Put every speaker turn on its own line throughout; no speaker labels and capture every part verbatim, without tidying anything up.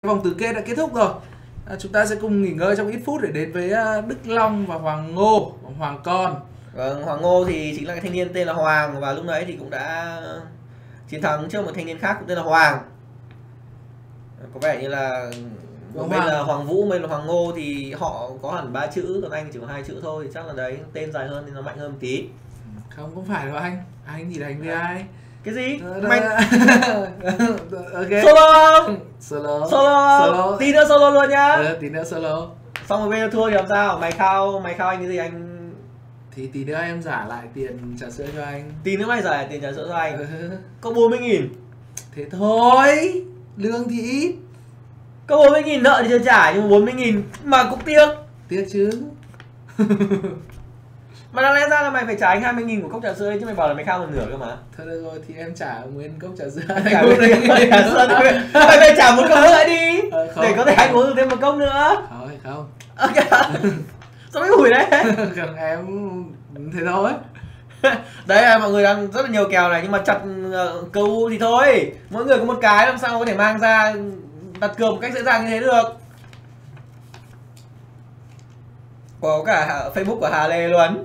Vòng tứ kết đã kết thúc rồi. À, chúng ta sẽ cùng nghỉ ngơi trong ít phút để đến với uh, Đức Long và Hoàng Ngô, Hoàng Con.
Vâng, Hoàng Ngô thì chính là cái thanh niên tên là Hoàng, và lúc nãy thì cũng đã chiến thắng trước một thanh niên khác cũng tên là Hoàng. Có vẻ như là một bên là Hoàng Vũ, bên là Hoàng Ngô thì họ có hẳn ba chữ, còn anh chỉ có hai chữ thôi, thì chắc là đấy tên dài hơn thì nó mạnh hơn một tí.
Không, không phải đâu anh. Anh thì đánh với ai?
Cái gì?
Mày...
okay. Solo.
Solo.
Solo. Solo. Tí nữa solo luôn nhá.
Ừ, tí nữa solo.
Xong rồi bây giờ thua thì làm sao? Mày khao, mày khao anh cái gì anh?
Thì tí nữa em trả lại tiền trà sữa cho anh.
Tí nữa mày trả lại tiền trà sữa cho anh. Ừ. Có bốn mươi nghìn.
Thế thôi. Lương thì ít.
Có bốn mươi nghìn nợ thì chưa trả, nhưng mà bốn mươi nghìn mà cũng tiếc.
Tiếc chứ.
Mà đáng lẽ ra là mày phải trả anh hai mươi nghìn của cốc trà sữa chứ, mày bảo là mày khao một nửa cơ mà.
Thôi được rồi, thì em trả nguyên cốc trà sữa.
Trả nguyên trà sữa thôi. Mày phải trả một cốc nữa đi. Ờ, để có thể anh uống được thêm một cốc nữa.
Thôi không.
Ok. Sao mày hủi đấy?
Không, em thế thôi.
Đấy là mọi người đang rất là nhiều kèo này, nhưng mà chặt uh, câu thì thôi. Mỗi người có một cái, làm sao có thể mang ra đặt cược một cách dễ dàng như thế được. Có cả Facebook của Hà Lê luôn.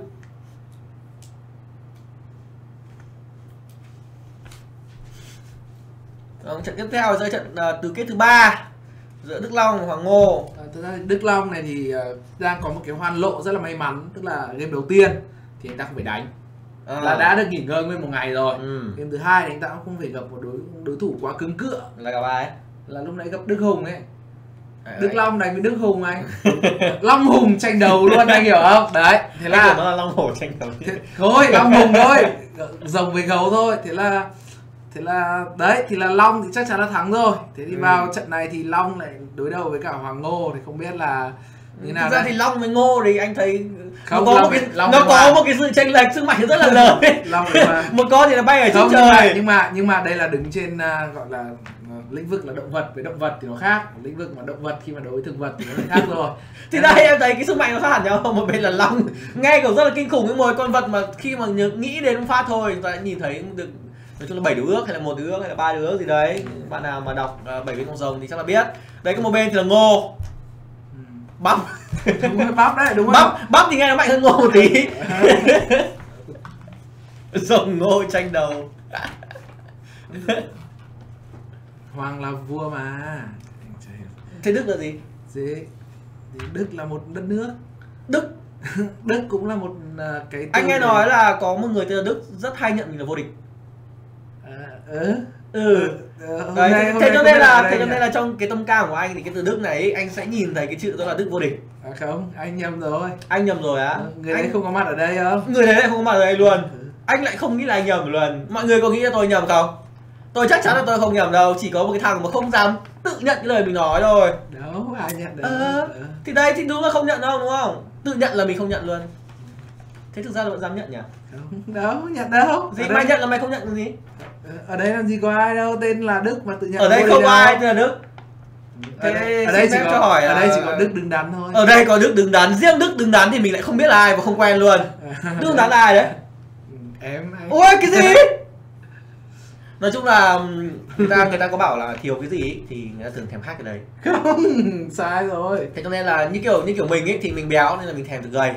Trận tiếp theo là trận uh, tứ kết thứ ba giữa Đức Long và Hoàng Ngô.
À, thực ra Đức Long này thì uh, đang có một cái hoan lộ rất là may mắn, tức là game đầu tiên thì anh ta không phải đánh, à. là đã được nghỉ ngơi nguyên một ngày rồi. Ừ. Game thứ hai thì anh ta cũng không phải gặp một đối đối thủ quá cứng cựa.
Là gặp ai?
Là lúc nãy gặp Đức Hùng ấy. À, Đức Long đánh với Đức Hùng anh. Long Hùng tranh đầu luôn, anh hiểu không? Đấy, thế là
nó là Long Hổ tranh đầu.
Thế, thôi, Long Hùng thôi, rồng với gấu thôi. Thế là thế là đấy thì là Long thì chắc chắn là thắng rồi. Thế thì ừ. vào trận này thì Long lại đối đầu với cả Hoàng Ngô thì không biết là như nào.
Thực ra đây? Thì Long với Ngô thì anh thấy
không,
nó có
Long,
một cái
Long
nó có mà. một cái sự chênh lệch sức mạnh rất là lớn. Một con thì là bay ở trên trời.
Nhưng mà nhưng mà đây là đứng trên uh, gọi là uh, lĩnh vực là động vật, với động vật thì nó khác. Lĩnh vực mà động vật khi mà đối với thực vật thì nó lại khác rồi.
Thì đây em thấy cái sức mạnh nó khác hẳn nhau. Một bên là Long nghe kiểu rất là kinh khủng, cái một con vật mà khi mà nghĩ đến phát thôi chúng ta đã nhìn thấy được. Nói chung là bảy đứa ước hay là một đứa ước hay là ba đứa ước gì đấy. Bạn nào mà đọc uh, bảy bên con rồng thì chắc là biết. Đấy, có một bên thì là Ngô. Bắp.
Đúng rồi, bắp đấy, đúng rồi.
Bắp, bắp thì nghe nó mạnh hơn Ngô một tí. Rồng Ngô tranh đầu.
Hoàng là vua mà.
Thế Đức là gì?
Gì? Đức là một đất nước.
Đức.
Đức cũng là một uh, cái.
Anh nghe nói là có một người tên là Đức rất hay nhận mình là vô địch.
À, ừ.
Ừ. Đấy, nay, thế, thế cho nên là thế cho nên là trong cái tâm ca của anh thì cái từ Đức này ấy, anh sẽ nhìn thấy cái chữ đó là Đức vô địch.
À không, anh nhầm rồi.
Anh nhầm rồi á? À?
Người
anh
đấy không có mặt ở đây không?
Người đấy lại không có mặt ở đây luôn. Ừ. Anh lại không nghĩ là anh nhầm luôn. Mọi người có nghĩ là tôi nhầm không? Tôi chắc chắn là tôi không nhầm đâu, chỉ có một cái thằng mà không dám tự nhận cái lời mình nói thôi.
Đâu, ai nhận được.
Ờ, thì đây thì đúng là không nhận đâu đúng không? Tự nhận là mình không nhận luôn. Thế thực ra là vẫn dám nhận nhỉ?
Không, đâu, nhận đâu.
Gì mày nhận là mày không nhận cái gì?
Ở đây làm gì có ai đâu, tên là Đức mà tự nhận.
Ở đây không có ai tên là Đức.
Thế ở, ở đây chỉ có cho hỏi ở đây chỉ có Đức đứng đắn thôi.
Ở đây có Đức đứng đắn, riêng Đức đứng đắn thì mình lại không biết là ai và không quen luôn. Đức đứng đắn là ai đấy?
Em anh.
Ôi cái gì? Nói chung là người ta người ta có bảo là thiếu cái gì ý, thì người ta thường thèm khác cái đấy.
Không, sai rồi.
Thế cho nên là như kiểu như kiểu mình ấy thì mình béo nên là mình thèm được gầy.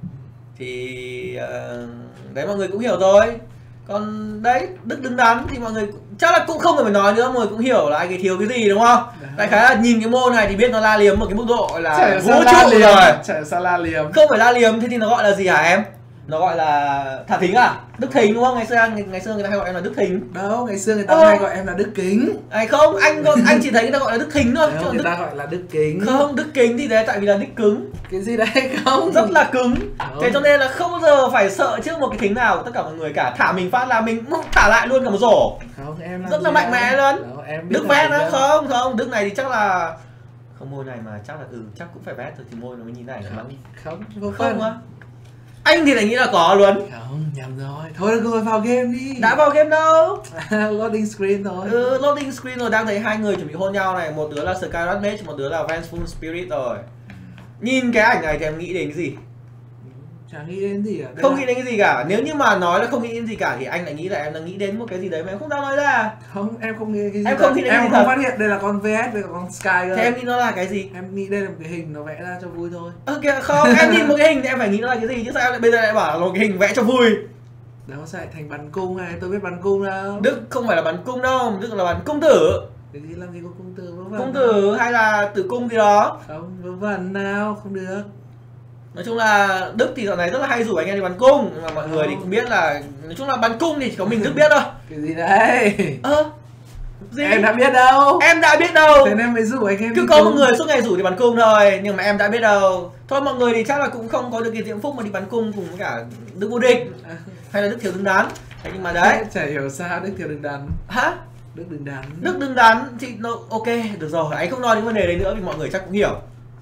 Thì uh, đấy mọi người cũng hiểu thôi. Còn đấy, Đức đứng đắn thì mọi người chắc là cũng không cần phải nói nữa, mọi người cũng hiểu là anh ấy thiếu cái gì đúng không? Đại khái là nhìn cái môn này thì biết nó la liếm một cái mức độ là vũ trụ rồi.
Chả sao la liếm.
Không phải la liếm, thế thì nó gọi là gì hả em? Nó gọi là Thả Thính à? Đức Thính đúng không? Ngày xưa ngày, ngày xưa người ta hay gọi em là Đức Thính.
Đâu, ngày xưa người ta ờ. hay gọi em là Đức Kính.
Ai không, anh anh chỉ thấy người ta gọi là Đức Thính thôi.
Đâu, người Đức... ta gọi là Đức Kính.
Không, Đức Kính thì đấy tại vì là đích cứng.
Cái gì đấy không?
Rất là cứng. Không. Thế cho nên là không bao giờ phải sợ trước một cái thính nào của tất cả mọi người cả. Thả mình phát là mình thả lại luôn cả một rổ.
Không, em
rất là mạnh mẽ luôn.
Đâu, em
Đức vét á, không, không, Đức này thì chắc là không, môi này mà chắc là ừ chắc cũng phải vét thôi thì môi nó mới nhìn này
không. Không,
không, không á. Anh thì lại nghĩ là có luôn.
Không, nhầm rồi. Thôi được rồi, vào game đi.
Đã vào game đâu.
Loading screen rồi.
Ừ, loading screen rồi, đang thấy hai người chuẩn bị hôn nhau này. Một đứa là Skyrat Mage, một đứa là Vengeful Spirit rồi. Nhìn cái ảnh này thì em nghĩ đến cái gì?
Chẳng nghĩ đến gì cả.
Không là... nghĩ đến cái gì cả. Nếu như mà nói là không nghĩ đến gì cả thì anh lại nghĩ là em đang nghĩ đến một cái gì đấy mà em không dám nói ra.
Không, em không nghĩ cái gì.
Em không nghĩ đến
em
gì
không
thật.
phát hiện đây là con vê ét, đây là con Sky cơ.
Thế em nghĩ nó là cái gì?
Em nghĩ đây là một cái hình nó vẽ ra cho vui thôi.
Ok, không, em nhìn một cái hình thì em phải nghĩ nó là cái gì chứ sao em lại bây giờ lại bảo là một cái hình vẽ cho vui.
Đó sẽ thành bắn cung này, tôi biết bắn cung đâu.
Đức không phải là bắn cung đâu, Đức là bắn cung tử.
Cái gì làm gì có cung tử vớ vẩn.
Cung tử hay là tử cung gì đó.
Không, vớ vẩn nào, không được.
Nói chung là Đức thì dạo này rất là hay rủ anh em đi bắn cung, nhưng mà mọi người thì cũng biết là nói chung là bắn cung thì chỉ có mình Đức biết thôi.
Cái gì đấy?
Ơ gì?
Em đã biết đâu.
Em đã biết đâu.
Thế nên mới rủ anh em.
Cứ có một người suốt ngày rủ đi bắn cung thôi, nhưng mà em đã biết đâu. Thôi mọi người thì chắc là cũng không có được cái diễm phúc mà đi bắn cung cùng với cả Đức vô địch hay là Đức thiếu đứng đắn. Thế nhưng mà đấy,
chả hiểu sao Đức thiếu đứng đắn.
Hả?
Đức đứng đắn.
Đức đứng đắn thì nó ok, được rồi, anh không nói đến vấn đề đấy nữa vì mọi người chắc cũng hiểu.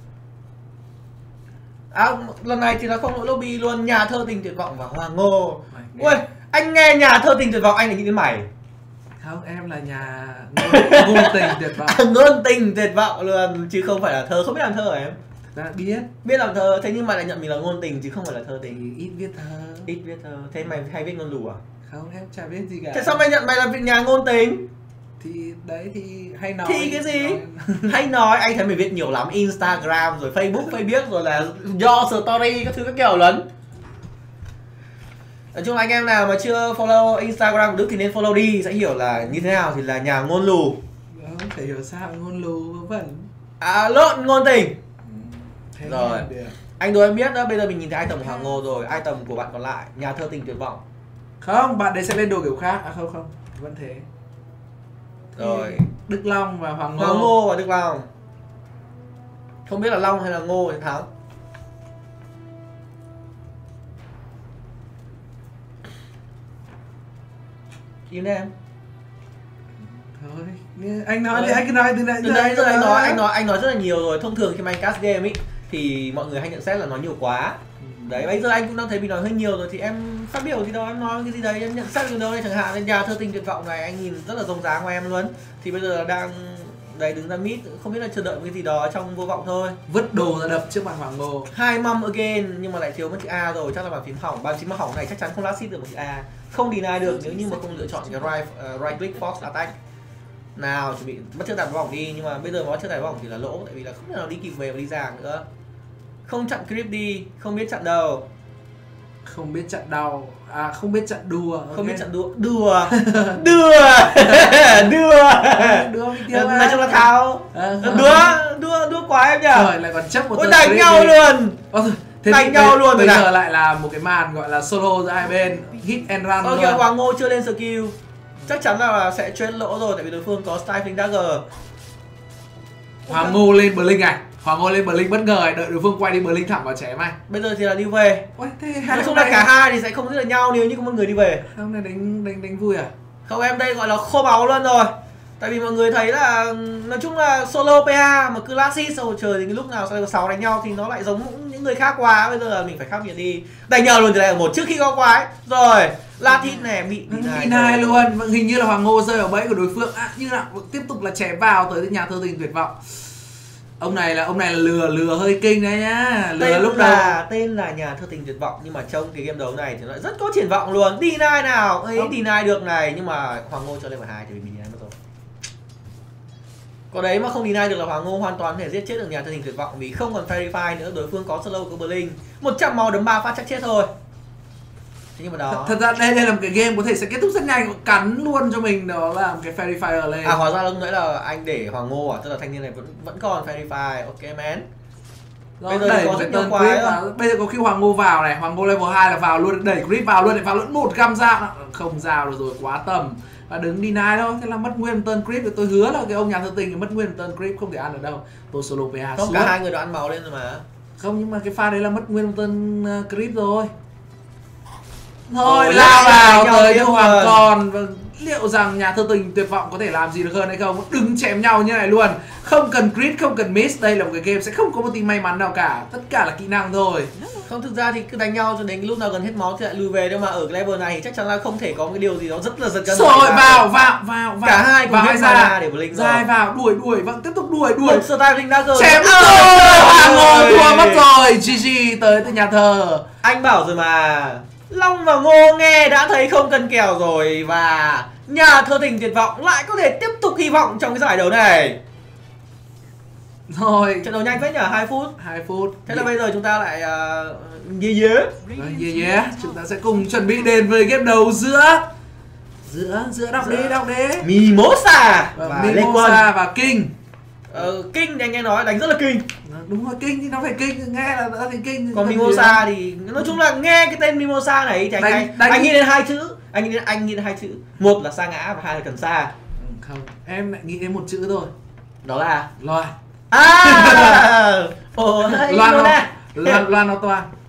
À, lần này thì là không lỗi lobby luôn, Nhà Thơ Tình Tuyệt Vọng và Hoàng Ngô. Ui, anh nghe Nhà Thơ Tình Tuyệt Vọng anh lại nghĩ đến mày.
Không, em là nhà ngôn, ngôn tình tuyệt vọng.
À, ngôn tình tuyệt vọng luôn, chứ không phải là thơ, không biết làm thơ hả em?
Đã biết.
Biết làm thơ, thế nhưng mà lại nhận mình là ngôn tình chứ không phải là thơ tình.
Ít viết thơ.
Ít viết thơ, thế mày hay viết ngôn lù à?
Không, em chả biết gì cả.
Thế sao mày nhận mày là nhà ngôn tình?
Thì đấy thì hay nói.
Thì cái gì? Nói... hay nói, anh thấy mày viết nhiều lắm, Instagram rồi Facebook, Facebook rồi là do story các thứ các kiểu lớn. Nói chung là anh em nào mà chưa follow Instagram của Đức thì nên follow đi, sẽ hiểu là như thế nào thì là nhà ngôn lù.
Không thể hiểu sao ngôn lù vớ vẩn.
À lộn, ngôn tình.
Thế
Rồi anh đố em biết đó, bây giờ mình nhìn thấy item của Hoàng Ngô rồi, item của bạn còn lại, Nhà Thơ Tình Tuyệt Vọng.
Không, bạn đấy sẽ lên đồ kiểu khác. À không không, vẫn thế.
Rồi
Đức Long và Hoàng Ngô.
Hoàng Ngô và Đức Long. Không biết là Long hay là Ngô thì thắng. Im em.
Thôi, anh nói thì anh cứ nói từ nãy
từ nãy giờ anh nói anh nói anh nói rất là nhiều rồi. Thông thường khi mà anh cast game ấy thì mọi người hay nhận xét là nói nhiều quá. Đấy, bây giờ anh cũng đang thấy mình nói hơi nhiều rồi thì em phát biểu gì đâu, em nói cái gì đấy, em nhận xét gì đâu đây, chẳng hạn Nhà Thơ Tình Tuyệt Vọng này anh nhìn rất là rộng ráng của em luôn. Thì bây giờ đang đấy đứng ra mid, không biết là chờ đợi cái gì đó trong vô vọng thôi.
Vứt đồ ra đập trước mặt Hoàng Ngô.
Hai mâm again nhưng mà lại thiếu mất chữ A rồi, chắc là bàn phím hỏng, bàn phím hỏng này chắc chắn không last hit được một chữ A. Không deny được nếu như mà không lựa chọn cái right, uh, right click force attack. Nào chuẩn bị bắt trước đạn vòng đi, nhưng mà bây giờ mà bắt trước đạn vòng thì là lỗ, tại vì là không thể nào đi kịp về và đi ra nữa. Không chặn creep đi, không biết chặn đầu.
Không biết chặn đầu, à không biết chặn đùa.
Không
okay.
biết chặn đùa, đùa, đùa, đùa.
Đùa
nói chung là tháo. À, đùa, đùa, đùa quá em nhỉ.
Rồi lại còn chấp một
tờ đánh nhau đi. Luôn.
Ôi, thế đánh nhau luôn. Bây giờ lại là một cái màn gọi là solo giữa hai bên, hit and run.
Ơ kìa, Hoàng Ngô chưa lên skill. Chắc chắn là sẽ trade lỗ rồi, tại vì đối phương có Stifling Dagger.
Hoàng Ngô lên Blink này, Hoàng Ngô lên Blink bất ngờ này, đợi đối phương quay đi Blink thẳng vào chém này.
Bây giờ thì là đi về.
Ôi, thế
nói chung là cả hai thì sẽ không giết được nhau nếu như có một người đi về.
Hôm nay đánh đánh đánh vui à?
Không, em đây gọi là khô máu luôn rồi. Tại vì mọi người thấy là nói chung là solo pê a mà cứ last hit sau trời thì cái lúc nào sau sáu đánh nhau thì nó lại giống những người khác quá. Bây giờ là mình phải khác biệt đi. Đánh nhau luôn thì lại ở một trước khi có quái. Rồi, last hit này bị
deny luôn. Hình như là Hoàng Ngô rơi vào bẫy của đối phương. À, như nào tiếp tục là chém vào tới Nhà Thơ Tình Tuyệt Vọng. Ông này là ông này là lừa lừa hơi kinh đấy nhá. Lừa
tên
lúc
là,
đầu
tên là Nhà Thơ Tình Tuyệt Vọng, nhưng mà trong cái game đấu này thì nó rất có triển vọng luôn. Deny nào, ấy deny được này, nhưng mà Hoàng Ngô cho lên hai thì mình deny mất rồi. Có đấy mà không deny được là Hoàng Ngô hoàn toàn có thể giết chết được Nhà Thơ Tình Tuyệt Vọng vì không còn verify nữa, đối phương có solo có Blink. một trăm máu đấm ba phát chắc chết thôi. Thế nhưng mà đó.
Thật ra đây đây là một cái game có thể sẽ kết thúc rất nhanh, cắn luôn cho mình đó là một cái verifier lên.
À hóa ra lúc nãy là anh để Hoàng Ngô à, tức là thanh niên này vẫn vẫn còn verify. Ok man.
Bây giờ đẩy có rất nhiều quái vào. Bây giờ có khi Hoàng Ngô vào này, Hoàng Ngô level hai là vào luôn, đẩy creep vào luôn để vào luôn một găm dao. Không rào được rồi, quá tầm. Và đứng deny thôi, thế là mất nguyên turn creep. Tôi hứa là cái ông Nhà Thơ Tình mất nguyên turn creep không thể ăn được đâu. Tôi solo pê a
không suốt. Cả hai người đều ăn máu lên rồi mà.
Không, nhưng mà cái pha đấy là mất nguyên turn creep rồi. Thôi oh, lao vào tới cho Hoàng Con. Vâng, liệu rằng Nhà Thơ Tình Tuyệt Vọng có thể làm gì được hơn hay không? Đứng chém nhau như này luôn, không cần crit, không cần miss. Đây là một cái game sẽ không có một tí may mắn nào cả, tất cả là kỹ năng thôi.
Không, thực ra thì cứ đánh nhau cho đến lúc nào gần hết máu thì lại lùi về, nhưng mà ở cái level này thì chắc chắn là không thể có cái điều gì đó rất là giật gân.
Rồi vào, vào vào vào
cả hai cùng
vào
ra để Blink rồi.
Dài vào, đuổi đuổi, vẫn tiếp tục đuổi đuổi.
Star Blink Dagger
chém rồi, Hoàng Ngô thua mất rồi. giê giê tới từ Nhà Thơ.
Anh bảo rồi mà, Long và Ngô nghe đã thấy không cần kèo rồi. Và nhà thơ tình tuyệt vọng lại có thể tiếp tục hy vọng trong cái giải đấu này.
Rồi,
trận đấu nhanh phết nhỉ, hai phút.
hai phút.
Thế là bây giờ chúng ta lại uh, yeah yeah.
Yeah yeah, chúng ta sẽ cùng chuẩn bị đến với game đấu giữa giữa giữa đọc đi đọc đi
Mimosa và
Mimosa và King.
Ờ, King thì anh nghe nói đánh rất là kinh.
Đúng rồi, King thì nó phải King, nghe là đã thấy King.
Còn Mimosa thì nói chung là nghe cái tên Mimosa này thì anh đánh, anh, đánh... anh nghĩ đến hai chữ, anh nghĩ đến anh nghĩ đến hai chữ, một là sa ngã và hai là cần sa.
Ừ, không, em lại nghĩ đến một chữ thôi,
đó là
loan.
À, ồ,
loan nó loan loan nó toan.